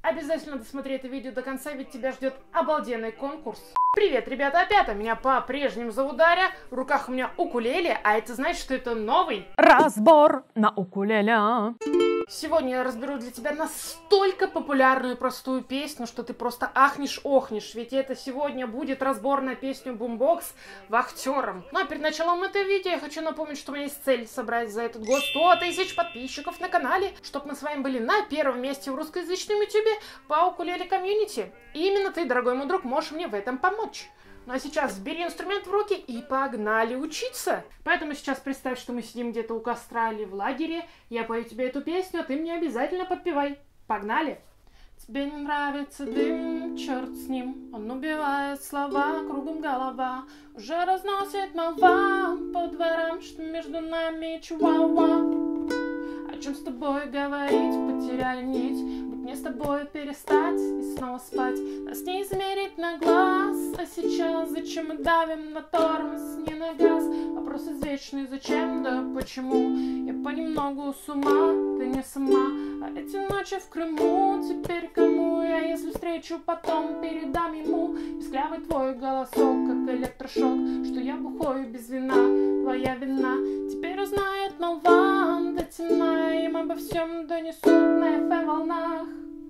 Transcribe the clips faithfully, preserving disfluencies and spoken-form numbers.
Обязательно досмотри это видео до конца, ведь тебя ждет обалденный конкурс. Привет, ребята, опять, меня по-прежнему зовут Дарья, в руках у меня укулеле, а это значит, что это новый разбор на укулеле. Сегодня я разберу для тебя настолько популярную и простую песню, что ты просто ахнешь-охнешь, ведь это сегодня будет разбор на песню Boombox Вахтером. Ну а перед началом этого видео я хочу напомнить, что у меня есть цель собрать за этот год сто тысяч подписчиков на канале, чтобы мы с вами были на первом месте в русскоязычном ютубе по укулеле комьюнити. И именно ты, дорогой мой друг, можешь мне в этом помочь. Ну а сейчас бери инструмент в руки и погнали учиться. Поэтому сейчас представь, что мы сидим где-то у костра или в лагере. Я пою тебе эту песню, а ты мне обязательно подпевай. Погнали! Тебе не нравится дым, черт с ним. Он убивает слова, кругом голова. Уже разносит молва по дворам, что между нами чуауа. О чем с тобой говорить, потеряли нить. Будь мне с тобой перестать и снова спать. Нас не измерить на глаз. А сейчас зачем мы давим на тормоз, не на газ? Вопрос извечный, зачем, да почему? Я понемногу с ума, ты не сама. А эти ночи в Крыму теперь кому? Я если встречу потом, передам ему писклявый твой голосок, как электрошок, что я бухой без вина, твоя вина. Теперь узнает молва до темна, им обо всем донесут на эф эм волнах.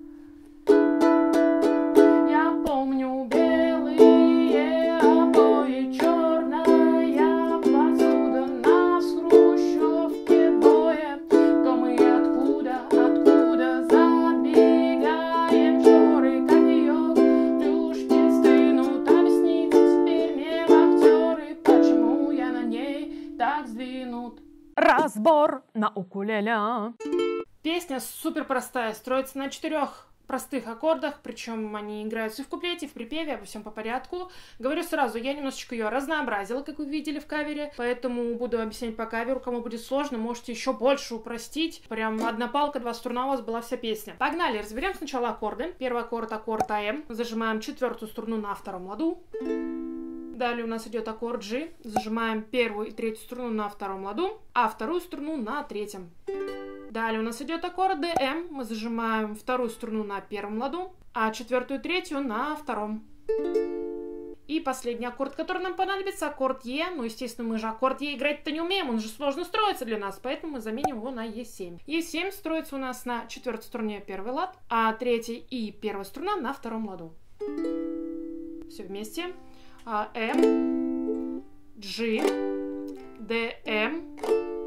Я помню белые обои, черная посуда, нас в хрущевке двое. Кто мы и откуда, откуда забегаем чёры, кофеёк, плюшки стынут, объясните теперь мне вахтеры, почему я на ней так сдвинут. Разбор на укулеле. Песня супер простая, строится на четырех простых аккордах, причем они играются и в куплете, и в припеве, обо всем по порядку. Говорю сразу, я немножечко ее разнообразила, как вы видели в кавере, поэтому буду объяснять по каверу. Кому будет сложно, можете еще больше упростить. Прям одна палка, два струна, у вас была вся песня. Погнали, разберем сначала аккорды. Первый аккорд — аккорд а эм. Зажимаем четвертую струну на втором ладу. Далее у нас идет аккорд G. Зажимаем первую и третью струну на втором ладу, а вторую струну на третьем. Далее у нас идет аккорд дэ эм. Мы зажимаем вторую струну на первом ладу, а четвертую и третью на втором. И последний аккорд, который нам понадобится, аккорд Е. Ну, естественно, мы же аккорд Е играть-то не умеем, он же сложно строится для нас, поэтому мы заменим его на Е семь. Е семь строится у нас на четвертой струне первый лад, а третья и первая струна на втором ладу. Все вместе. М, G, дэ эм,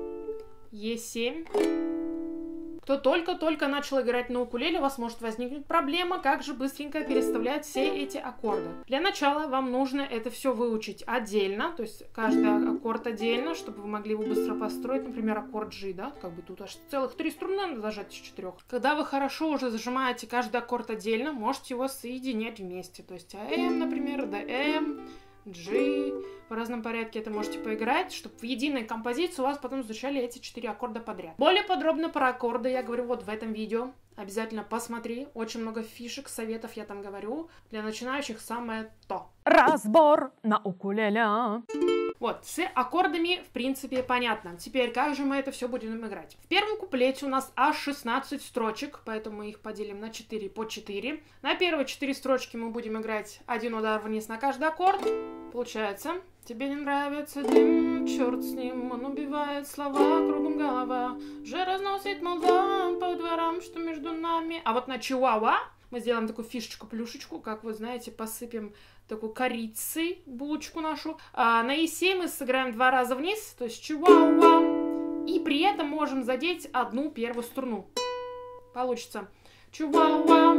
Е семь. Кто только-только начал играть на укулеле, у вас может возникнуть проблема, как же быстренько переставлять все эти аккорды. Для начала вам нужно это все выучить отдельно, то есть каждый аккорд отдельно, чтобы вы могли его быстро построить. Например, аккорд G, да, как бы тут аж целых три струны надо зажать из четырех. Когда вы хорошо уже зажимаете каждый аккорд отдельно, можете его соединять вместе. То есть а эм, например, дэ эм, G, в разном порядке это можете поиграть, чтобы в единой композиции у вас потом звучали эти четыре аккорда подряд. Более подробно про аккорды я говорю вот в этом видео. Обязательно посмотри, очень много фишек, советов я там говорю. Для начинающих самое то. Разбор на укулеле. Вот, с аккордами, в принципе, понятно. Теперь, как же мы это все будем играть? В первом куплете у нас аж шестнадцать строчек, поэтому мы их поделим на четыре по четыре. На первые четыре строчки мы будем играть один удар вниз на каждый аккорд. Получается, тебе не нравится дым, черт с ним, он убивает слова, кругом голова. Уже разносит молва по дворам, что между нами. А вот на чуауа мы сделаем такую фишечку-плюшечку, как вы знаете, посыпем такую корицей булочку нашу. А на Е семь мы сыграем два раза вниз, то есть чуауа. И при этом можем задеть одну первую струну. Получится чуауа.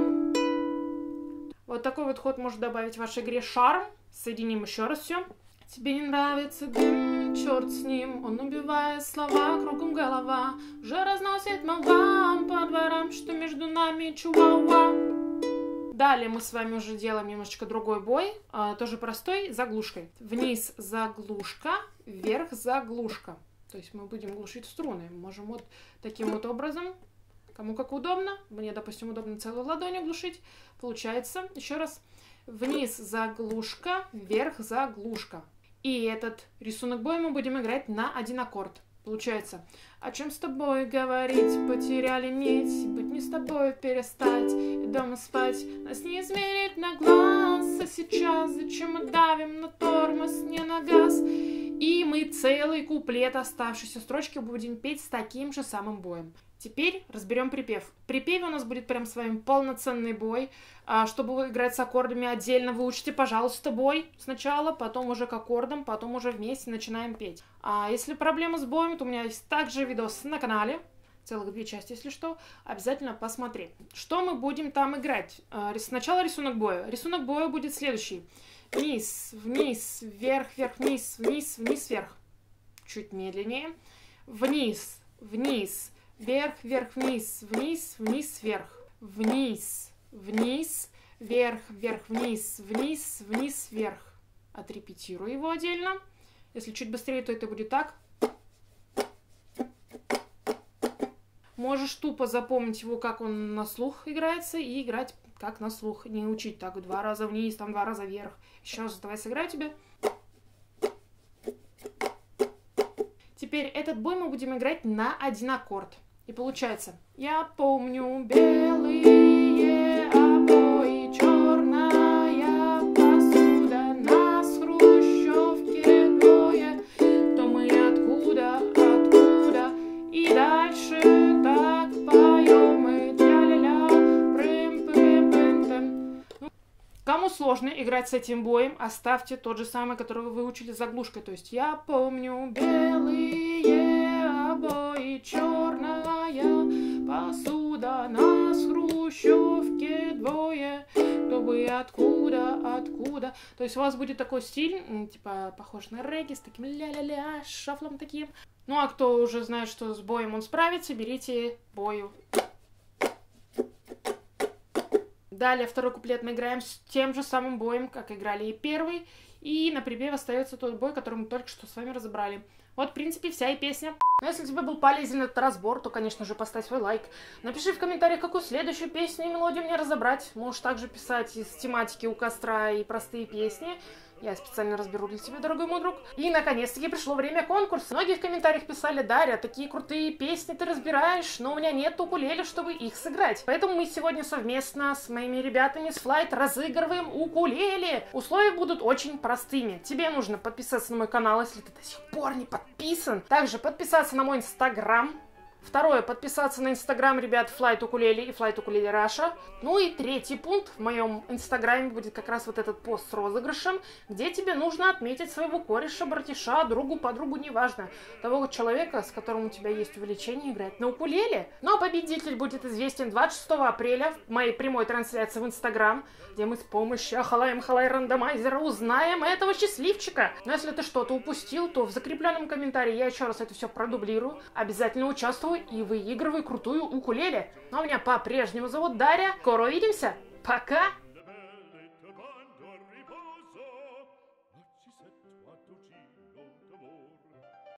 Вот такой вот ход может добавить в вашей игре шарм. Соединим еще раз все. Тебе не нравится дым, черт с ним, он убивает слова, кругом голова. Уже разносит молва по дворам, что между нами чуауа. Далее мы с вами уже делаем немножечко другой бой, а, тоже простой, заглушкой. Вниз заглушка, вверх заглушка. То есть мы будем глушить струны. Можем вот таким вот образом, кому как удобно. Мне, допустим, удобно целую ладонь глушить. Получается, еще раз, вниз заглушка, вверх заглушка. И этот рисунок боя мы будем играть на один аккорд. Получается, о чем с тобой говорить, потеряли нить, быть не с тобой перестать, и дома спать, нас не измерить на глаз, а сейчас зачем мы давим на тормоз, не на газ, и мы целый куплет оставшейся строчки будем петь с таким же самым боем. Теперь разберем припев. В припеве у нас будет прям с вами полноценный бой. А чтобы играть с аккордами отдельно, выучите, пожалуйста, бой сначала, потом уже к аккордам, потом уже вместе начинаем петь. А если проблема с боем, то у меня есть также видос на канале, целых две части, если что, обязательно посмотри. Что мы будем там играть? А, сначала рисунок боя. Рисунок боя будет следующий. Вниз, вниз, вверх, вверх, вниз, вниз, вниз, вверх. Чуть медленнее. Вниз, вниз, вверх, вверх, вниз, вниз, вниз, вверх. Вниз, вниз, вверх, вверх, вниз, вниз, вниз, вверх. Отрепетирую его отдельно. Если чуть быстрее, то это будет так. Можешь тупо запомнить его, как он на слух играется, и играть как на слух. Не учить так два раза вниз, там два раза вверх. Еще раз, давай сыграю тебе. Теперь этот бой мы будем играть на один аккорд. И получается, я помню белые обои, черная посуда, нас в хрущевке двое, то мы откуда, откуда, и дальше так поем мы, тя-ля-ля, прым-пым-пым-пым. Ну, кому сложно играть с этим боем, оставьте тот же самый, который вы выучили заглушкой, то есть я помню белые обои, черная посуда, нас в хрущевке двое, кто бы откуда, откуда. То есть у вас будет такой стиль, типа, похож на регги, с таким ля-ля-ля, шафлом таким. Ну, а кто уже знает, что с боем он справится, берите бою. Далее второй куплет мы играем с тем же самым боем, как играли и первый. И на припеве остается тот бой, который мы только что с вами разобрали. Вот, в принципе, вся и песня. Но если тебе был полезен этот разбор, то, конечно же, поставь свой лайк. Напиши в комментариях, какую следующую песню и мелодию мне разобрать. Можешь также писать из тематики у костра и простые песни. Я специально разберу для тебя, дорогой мой друг. И, наконец-таки, пришло время конкурса. Многие в комментариях писали: Дарья, такие крутые песни ты разбираешь, но у меня нет укулеле, чтобы их сыграть. Поэтому мы сегодня совместно с моими ребятами с Flight разыгрываем укулеле. Условия будут очень простыми. Тебе нужно подписаться на мой канал, если ты до сих пор не подписан. Также подписаться на мой инстаграм. Второе, подписаться на инстаграм ребят Flight Ukulele и Flight Ukulele Russia. Ну и третий пункт, в моем инстаграме будет как раз вот этот пост с розыгрышем, где тебе нужно отметить своего кореша, братиша, другу, подругу, неважно, того человека, с которым у тебя есть увлечение играть на укулеле. Ну а победитель будет известен двадцать шестого апреля в моей прямой трансляции в инстаграм, где мы с помощью Ахалаем Халай рандомайзера узнаем этого счастливчика. Но если ты что-то упустил, то в закрепленном комментарии я еще раз это все продублирую. Обязательно участвуй и выигрывай крутую укулеле. Ну а меня по-прежнему зовут Дарья. Скоро увидимся. Пока!